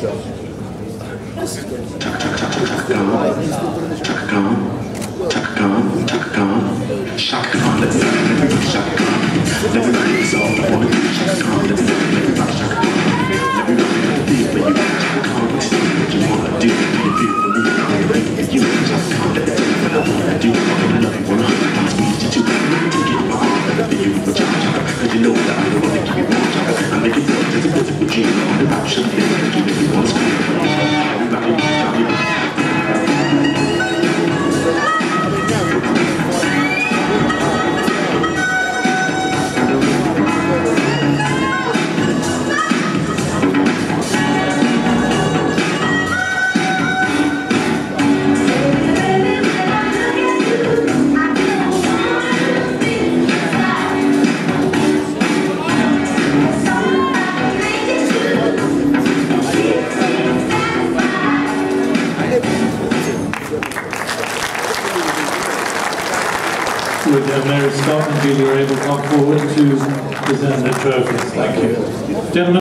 Would Mary Scott and Julie were able to come forward to present the trophies. Thank you. Gentlemen.